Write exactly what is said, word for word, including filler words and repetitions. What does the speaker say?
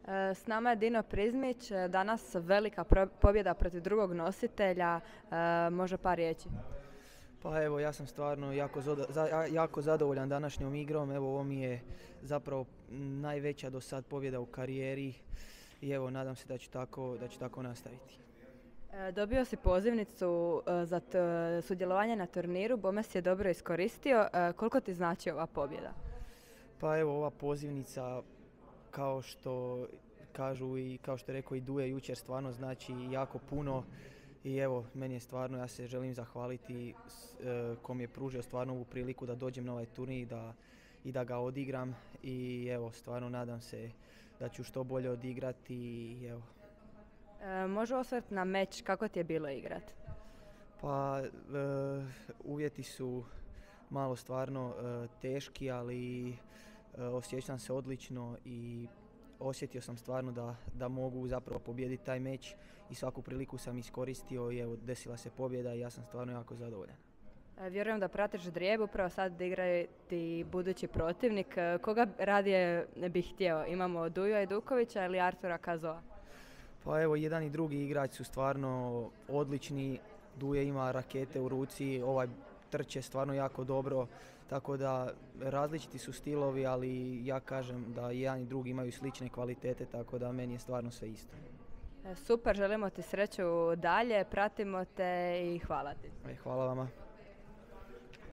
E, S nama je Dino Prizmić, e, danas velika pro- pobjeda protiv drugog nositelja, e, može par riječi. Pa evo, ja sam stvarno jako, zoda- za- ja- jako zadovoljan današnjom igrom. Evo, ovo mi je zapravo najveća do sad pobjeda u karijeri i evo, nadam se da ću tako, da ću tako nastaviti. E, Dobio si pozivnicu e, za t- sudjelovanje na turniru, bome si je dobro iskoristio. E, Koliko ti znači ova pobjeda? Pa evo, ova pozivnica, kao što kažu i kao što je rekao i Duje jučer, stvarno znači jako puno. I evo, meni je stvarno, ja se želim zahvaliti s- e, ko mi je pružio stvarno ovu priliku da dođem na ovaj turnir i da, i da ga odigram. I evo, stvarno nadam se da ću što bolje odigrati i evo. E, Može osvrt na meč, kako ti je bilo igrat? Pa, e, uvjeti su malo stvarno e, teški, ali e, osjećam se odlično i osjetio sam stvarno da, da mogu zapravo pobijediti taj meč i svaku priliku sam iskoristio i evo, desila se pobjeda i ja sam stvarno jako zadovoljan. E, Vjerujem da pratiš Drijeb, upravo sad igra ti budući protivnik. E, Koga radije bih htio? Imamo Duju Ajdukovića ili Artura Kazoa? Pa evo, jedan i drugi igrač su stvarno odlični. Duje ima rakete u ruci, ovaj trče stvarno jako dobro, tako da različiti su stilovi, ali ja kažem da i jedan i drugi imaju slične kvalitete, tako da meni je stvarno sve isto. E, Super, želimo ti sreću dalje, pratimo te i hvala ti. E, Hvala vama.